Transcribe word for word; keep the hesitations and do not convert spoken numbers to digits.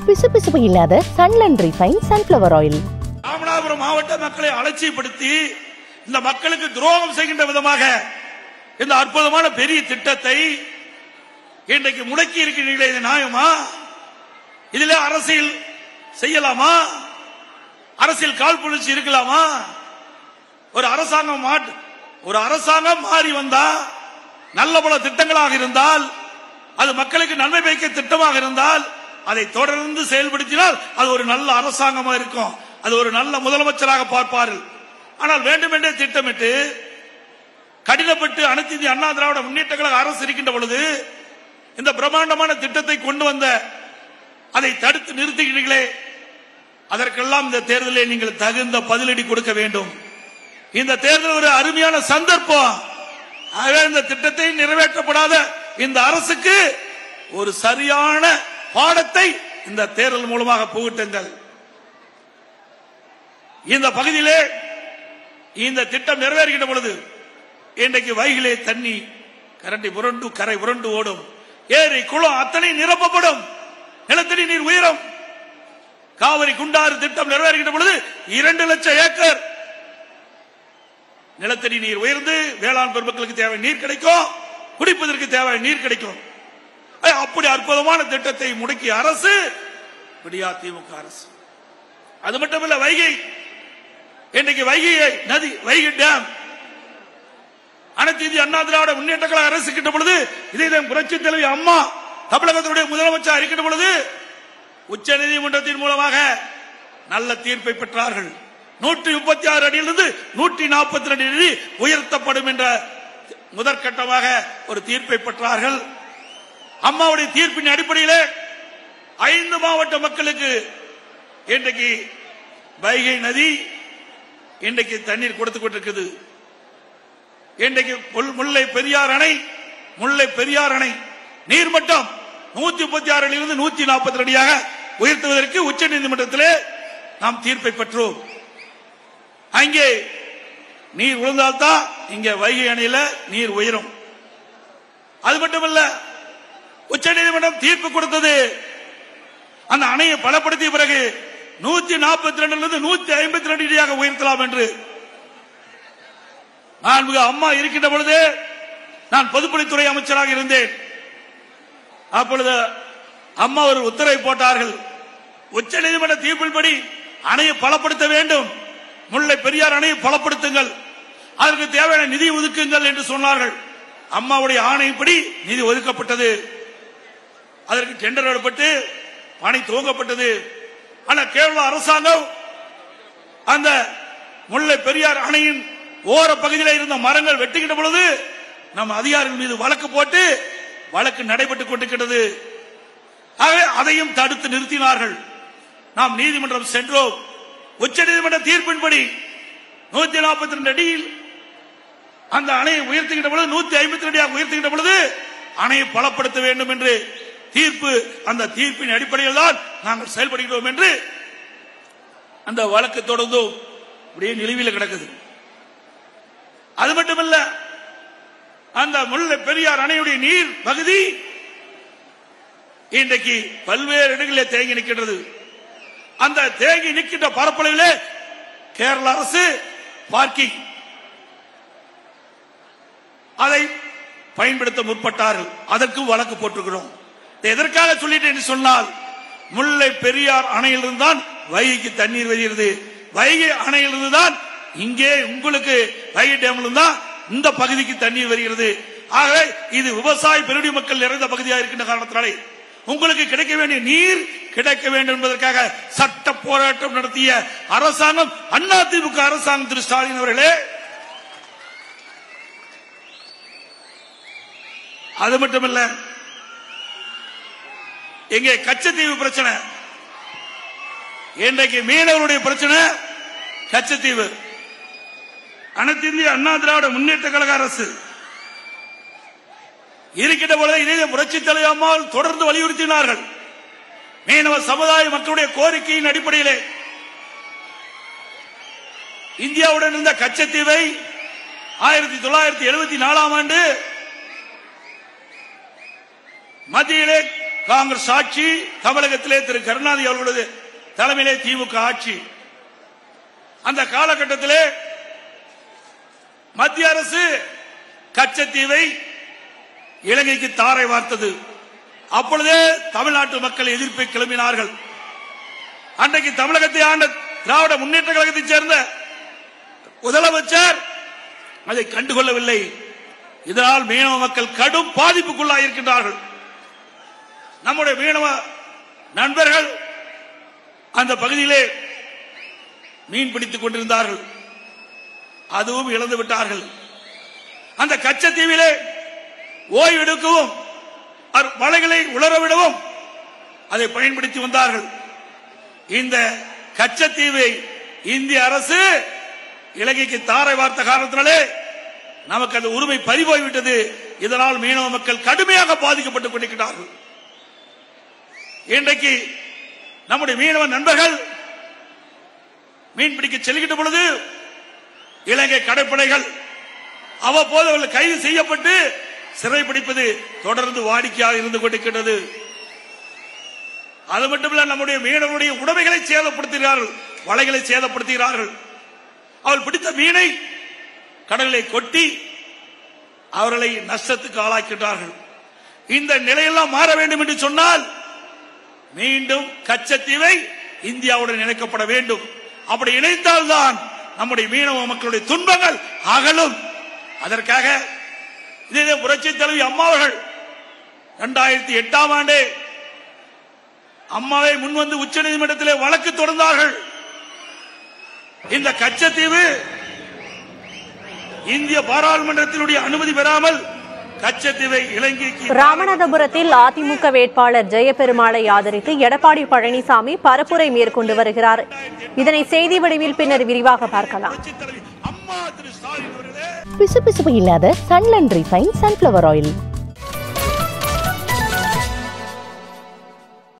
பிசுபிசுப்பு இல்லாத Sunland refine sunflower oil. Ramanathapuram மாவட்ட மக்களை அலட்சியப்படுத்தி இந்த மக்களுக்கு துரோகம் செய்கின்ற விதமாக இந்த அற்புதமான பெரிய திட்டத்தை இன்றைக்கு முடக்கி இருக்கிறீர்களே, இது நியாயமா? இதில் அரசியல் செய்யலாமா? அரசியல் காழ்ப்புணர்ச்சி இருக்கலாமா? ஒரு அரசாங்கம் ஒரு அரசாங்கம் மாறி வந்தா நல்ல பல திட்டங்களாக இருந்தால், அது மக்களுக்கு நன்மை பயக்க திட்டமாக இருந்தால், அதை தொடர்ந்து செயல்படுத்தினால் அது ஒரு நல்ல அரசாங்கமாக இருக்கும். அது ஒரு நல்ல முதலமைச்சராக பார்ப்பார்கள். ஆனால் வேண்டுமென்றே திட்டமிட்டு கடினப்பட்டு அனைத்து இந்திய அண்ணா திராவிட முன்னேற்ற கழக அரசு இருக்கின்ற பொழுது இந்த பிரம்மாண்டமான திட்டத்தை கொண்டு வந்த அதை தடுத்து நிறுத்துகிறீர்களே, அதற்கெல்லாம் இந்த தேர்தலில் நீங்கள் தகுந்த பதிலடி கொடுக்க வேண்டும். இந்த தேர்தல் ஒரு அருமையான சந்தர்ப்பம். இந்த திட்டத்தை நிறைவேற்றப்படாத இந்த அரசுக்கு ஒரு சரியான பாடத்தை இந்த தேர்தல் மூலமாக புகட்டுங்கள். இந்த பகுதியிலே இந்த திட்டம் நிறைவேறுகின்ற பொழுது இன்றைக்கு வைகிலே தண்ணி கரண்டி புரண்டு கரை புரண்டு ஓடும். ஏரி குளம் அத்தனை நிரப்பப்படும். நிலத்தடி நீர் உயரும். காவிரி குண்டாறு திட்டம் நிறைவேறுகின்ற பொழுது இரண்டு லட்சம் ஏக்கர் நிலத்தடி நீர் உயர்ந்து வேளாண் பெருமக்களுக்கு தேவை நீர் கிடைக்கும், குடிப்பதற்கு தேவை நீர் கிடைக்கும். அப்படி அற்புதமான திட்டத்தை முடக்கிய அரசு விடியா திமுக அரசு. அது மட்டுமல்ல, வைகை இன்றைக்கு வைகை நதி வைகை டேம் அனைத்து இந்திய அண்ணா திராவிட முன்னேற்ற கழக அரசு இருக்கின்ற பொழுது, இதே புரட்சி தலைவி அம்மா தமிழகத்தினுடைய முதலமைச்சர் இருக்கின்ற பொழுது உச்ச நீதிமன்றத்தின் மூலமாக நல்ல தீர்ப்பை பெற்றார்கள். நூற்றி முப்பத்தி ஆறு அடியிலிருந்து நூற்றி நாற்பத்தி ரெண்டு அடி உயர்த்தப்படும் என்ற முதற்கட்டமாக ஒரு தீர்ப்பை பெற்றார்கள். அம்மாவுடைய தீர்ப்பின் அடிப்படையிலே ஐந்து மாவட்ட மக்களுக்கு இன்றைக்கு வைகை நதி இன்றைக்கு தண்ணீர் கொடுத்துக் கொண்டிருக்கிறது. இன்றைக்கு முல்லை பெரியார் அணை முல்லை பெரியார் அணை நீர்மட்டம் நூத்தி முப்பத்தி ஆறு அடியிலிருந்து நூத்தி நாற்பத்தி அடியாக உயர்த்துவதற்கு உச்ச நீதிமன்றத்திலே நாம் தீர்ப்பை பெற்றோம். அங்கே நீர் விழுந்தால்தான் இங்க வைகை அணையில நீர் உயரும். அது மட்டுமல்ல, உச்ச நீதிமன்றம் தீர்ப்பு கொடுத்தது அந்த அணையை பலப்படுத்திய பிறகு நூத்தி நாற்பத்தி ரெண்டு நூத்தி ஐம்பத்தி ரெண்டு அடியாக உயர்த்தலாம் என்று. நான் அம்மா இருக்கின்ற பொழுது நான் பொதுப்பணித்துறை அமைச்சராக இருந்தேன். அப்பொழுது அம்மா ஒரு உத்தரவை போட்டார்கள். உச்ச நீதிமன்ற தீர்ப்பின்படி அணையை பலப்படுத்த வேண்டும், முல்லை பெரியார் அணையை பலப்படுத்துங்கள், அதற்கு தேவையான நிதி ஒதுக்குங்கள் என்று சொன்னார்கள். அம்மாவுடைய ஆணைப்படி நிதி ஒதுக்கப்பட்டது. அதற்கு டெண்டர் எடுக்கப்பட்டு பணி துவங்கப்பட்டது. ஆனால் கேரள அரசாங்கம் அந்த முல்லை பெரியார் அணையின் ஓர பகுதியில் இருந்த மரங்கள் வெட்டுகின்ற பொழுது நம் அதிகாரிகள் மீது வழக்கு போட்டு வழக்கு நடைபெற்றுக் கொண்டிருக்கிறது. ஆகவே அதையும் தடுத்து நிறுத்தினார்கள். நாம் நீதிமன்றம் சென்றோம். உச்ச நீதிமன்ற தீர்ப்பின்படி நூத்தி நாற்பத்தி ரெண்டு அடியில் அந்த அணையை உயர்த்துகின்ற பொழுது நூத்தி ஐம்பத்தி ரெண்டு அடியாக உயர்த்துகின்ற பொழுது அணையை பலப்படுத்த வேண்டும் என்று தீர்ப்பு, அந்த தீர்ப்பின் அடிப்படையில் தான் நாங்கள் செயல்படுகிறோம் என்று அந்த வழக்கு தொடர்ந்து அப்படியே நிலுவையில் கிடக்குது. அது மட்டுமல்ல, அந்த முல்லை பெரியார் அணையுடைய நீர் பகுதி இன்றைக்கு பல்வேறு இடங்களில் தேங்கி நிற்கின்றது. அந்த தேங்கி நிற்கின்ற பரப்பளவிலே கேரள அரசு பார்க்கிங் அதை பயன்படுத்த முற்பட்டார்கள். அதற்கும் வழக்கு போட்டிருக்கிறோம். எதற்காக சொல்லிட்டேன் என்று சொன்னால், முல்லை பெரியார் அணையிலிருந்து தான் வைகைக்கு தண்ணீர் வருகிறது. வைகை அணையிலிருந்து தான் இங்கே உங்களுக்கு வைகை டேம்ல தான் இந்த பகுதிக்கு தண்ணீர் வருகிறது. ஆகவே இது விவசாய பெருடி மக்கள் நிறைந்த பகுதியாக இருக்கின்ற காரணத்தினாலே உங்களுக்கு கிடைக்க வேண்டிய நீர் கிடைக்க வேண்டும் என்பதற்காக சட்ட போராட்டம் நடத்திய அரசாங்கம் அதிமுக அரசாங்கம். திரு ஸ்டாலின் அவர்களே, அது மட்டுமல்ல, எங்கே கச்சத்தீவு பிரச்சனை, இன்றைக்கு மீனவருடைய பிரச்சனை கச்சத்தீவு. அனைத்து இந்திய அண்ணா திராவிட முன்னேற்ற கழக அரசு இருக்கின்ற பொழுது இதே புரட்சி தலைவர் அம்மா தொடர்ந்து வலியுறுத்தினார்கள். மீனவ சமுதாய மக்களுடைய கோரிக்கையின் அடிப்படையிலே இந்தியாவுடன் இருந்த கச்சத்தீவை ஆயிரத்தி தொள்ளாயிரத்தி எழுபத்தி நாலாம் ஆண்டு மத்தியிலே காங்கிரஸ் ஆட்சி, தமிழகத்திலே திரு கருணாநிதி அவர்களது தலைமையிலே திமுக ஆட்சி. அந்த காலகட்டத்திலே மத்திய அரசு கச்சத்தீவை இலங்கைக்கு தாரை வார்த்தது. அப்பொழுதே தமிழ்நாட்டு மக்கள் எதிர்ப்பை கிளம்பினார்கள். அன்றைக்கு தமிழகத்தை ஆண்ட திராவிட முன்னேற்ற கழகத்தைச் சேர்ந்த முதலமைச்சர் அதை கண்டுகொள்ளவில்லை. இதனால் மீனவ மக்கள் கடும் பாதிப்புக்குள்ளாயிருக்கின்றார்கள். நம்முடைய மீனவ நண்பர்கள் அந்த பகுதியிலே மீன் பிடித்துக் கொண்டிருந்தார்கள். அதுவும் இழந்து விட்டார்கள். அந்த கச்சத்தீவிலே ஓய்வெடுக்கவும் மலைகளை உலரவிடவும் அதை பயன்படுத்தி வந்தார்கள். இந்த கச்சத்தீவை இந்திய அரசு இலங்கைக்கு தாரை வார்த்த காரணத்தினாலே நமக்கு அந்த உரிமை பறிபோய்விட்டது. இதனால் மீனவ மக்கள் கடுமையாக பாதிக்கப்பட்டுக் கொண்டிருக்கிறார்கள். இன்றைக்கு நம்முடைய மீனவ நண்பர்கள் மீன்பிடிக்க செல்கின்ற பொழுது இலங்கை கடற்படைகள் அவ்வப்போது அவர்கள் கைது செய்யப்பட்டு சிறைப்பிடிப்பது தொடர்ந்து வாடிக்கையாக இருந்து கொண்டிருக்கிறது. அது மட்டுமல்ல, நம்முடைய மீனவருடைய உடைமைகளை சேதப்படுத்துகிறார்கள், வலைகளை சேதப்படுத்துகிறார்கள். அவர்கள் பிடித்த மீனை கடலிலே கொட்டி அவர்களை நஷ்டத்துக்கு ஆளாக்கின்றார்கள். இந்த நிலையெல்லாம் மாற வேண்டும் என்று சொன்னால் மீண்டும் கச்சத்தீவை இந்தியாவுடன் இணைக்கப்பட வேண்டும். அப்படி இணைத்தால்தான் நம்முடைய மீனவ மக்களுடைய துன்பங்கள் அகலும். அதற்காக இதே புரட்சி தலைவி அம்மா அவர்கள் இரண்டாயிரத்தி எட்டாம் ஆண்டே அம்மாவை முன்வந்து உச்சநீதிமன்றத்திலே வழக்கு தொடர்ந்தார்கள். இந்த கச்சத்தீவு இந்திய பாராளுமன்றத்தினுடைய அனுமதி பெறாமல் கச்சத்தீவை இலங்கைக்கு. ராமநாதபுரத்தில் அதிமுக வேட்பாளர் ஜெயபெருமாளை ஆதரித்து எடப்பாடி பழனிசாமி பரப்புரை மேற்கொண்டு வருகிறார். இதனை செய்தி வடிவில் பின்னர் விரிவாக பார்க்கலாம். பிசுபிசுப்பு இல்லாத சன்லண்ட் ரிஃபைன் சன்ஃபிளவர் ஆயில்.